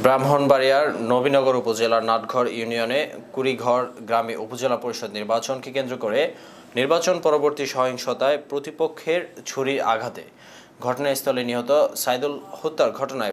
ব্রাহ্মণবাড়িয়ার নবীনগর উপজেলার নাটঘর ইউনিয়নে কুড়িঘর গ্রামে উপজেলা পরিষদ নির্বাচনকে কেন্দ্র করে নির্বাচন পরবর্তী সহিংসতায় প্রতিপক্ষের ছুরির আঘাতে ঘটনাস্থলে নিহত সাইদুল হত্যার ঘটনায়